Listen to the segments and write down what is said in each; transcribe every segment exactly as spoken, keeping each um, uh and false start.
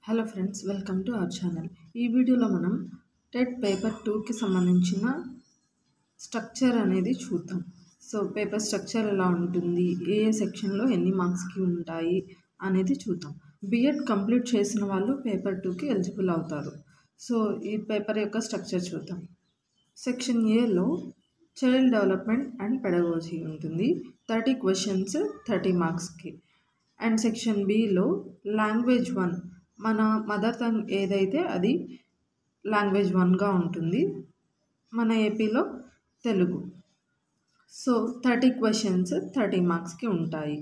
Hello friends, welcome to our channel. ఈ వీడియోలో మనం టెట్ పేపర్ టూకి సంబంధించిన స్ట్రక్చర్ అనేది చూద్దాం. సో పేపర్ స్ట్రక్చర్ ఎలా ఉంటుంది, ఏ ఏ సెక్షన్లో ఎన్ని మార్క్స్కి ఉంటాయి అనేది చూద్దాం. బీఎడ్ కంప్లీట్ చేసిన వాళ్ళు పేపర్ టూకి ఎలిజిబుల్ అవుతారు. సో ఈ పేపర్ యొక్క స్ట్రక్చర్ చూద్దాం. సెక్షన్ ఏలో చైల్డ్ డెవలప్మెంట్ అండ్ పెడగోజీ ఉంటుంది. థర్టీ క్వశ్చన్స్ థర్టీ మార్క్స్కి. అండ్ సెక్షన్ బిలో లాంగ్వేజ్ వన్, మన మదర్ టంగ్ ఏదైతే అది లాంగ్వేజ్ వన్గా ఉంటుంది, మన ఏపీలో Telugu. So thirty questions thirty మార్క్స్కి ఉంటాయి.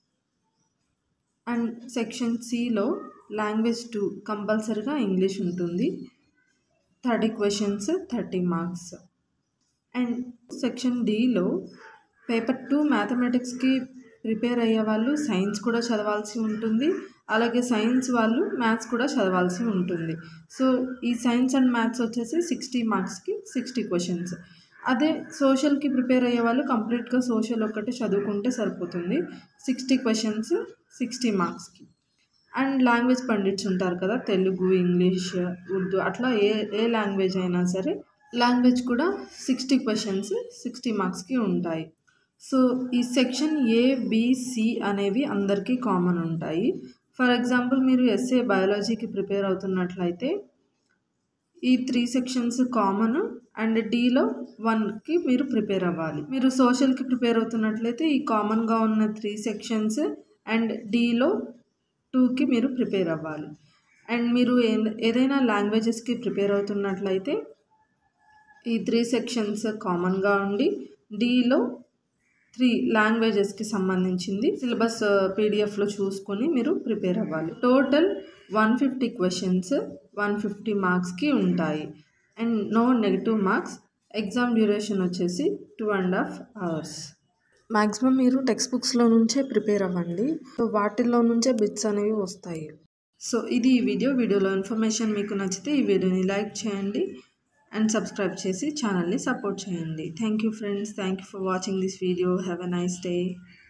అండ్ సెక్షన్ సిలో లాంగ్వేజ్ టూ, కంపల్సరీగా ఇంగ్లీష్ ఉంటుంది, thirty questions thirty marks. And section డిలో పేపర్ టూ మ్యాథమెటిక్స్కి ప్రిపేర్ అయ్యే వాళ్ళు సైన్స్ కూడా చదవాల్సి ఉంటుంది, అలాగే సైన్స్ వాళ్ళు మ్యాథ్స్ కూడా చదవాల్సి ఉంటుంది. సో ఈ సైన్స్ అండ్ మ్యాథ్స్ వచ్చేసి సిక్స్టీ మార్క్స్కి సిక్స్టీ క్వశ్చన్స్. అదే సోషల్కి ప్రిపేర్ అయ్యే వాళ్ళు కంప్లీట్గా సోషల్ ఒక్కటి చదువుకుంటే సరిపోతుంది, సిక్స్టీ క్వశ్చన్స్ సిక్స్టీ మార్క్స్కి. అండ్ లాంగ్వేజ్ పండిట్స్ ఉంటారు కదా, తెలుగు, ఇంగ్లీష్, ఉర్దూ, అట్లా ఏ ఏ లాంగ్వేజ్ అయినా సరే లాంగ్వేజ్ కూడా సిక్స్టీ క్వశ్చన్స్ సిక్స్టీ మార్క్స్కి ఉంటాయి. సో ఈ సెక్షన్ ఏ, బి, సి అనేవి అందరికీ కామన్ ఉంటాయి. ఫర్ ఎగ్జాంపుల్ మీరు ఎస్ఏ బయాలజీకి ప్రిపేర్ అవుతున్నట్లయితే ఈ త్రీ సెక్షన్స్ కామన్, అండ్ డిలో వన్కి మీరు ప్రిపేర్ అవ్వాలి. మీరు సోషల్కి ప్రిపేర్ అవుతున్నట్లయితే ఈ కామన్గా ఉన్న త్రీ సెక్షన్స్ అండ్ డిలో టూకి మీరు ప్రిపేర్ అవ్వాలి. అండ్ మీరు ఏదైనా లాంగ్వేజెస్కి ప్రిపేర్ అవుతున్నట్లయితే ఈ త్రీ సెక్షన్స్ కామన్గా ఉండి డిలో త్రీ లాంగ్వేజెస్కి సంబంధించింది సిలబస్ పీడిఎఫ్లో చూసుకొని మీరు ప్రిపేర్ అవ్వాలి. Total one fifty questions one fifty మార్క్స్కి ఉంటాయి. And no negative marks. Exam duration వచ్చేసి two and half hours. Maximum మీరు టెక్స్ట్ బుక్స్లో నుంచే ప్రిపేర్ అవ్వండి, సో వాటిల్లో నుంచే బిట్స్ అనేవి వస్తాయి. సో ఇది ఈ వీడియో. వీడియోలో ఇన్ఫర్మేషన్ మీకు నచ్చితే ఈ వీడియోని లైక్ చేయండి అండ్ సబ్స్క్రైబ్ చేసి ఛానల్ని సపోర్ట్ చేయండి. Thank you friends. Thank you for watching this video. Have a nice day.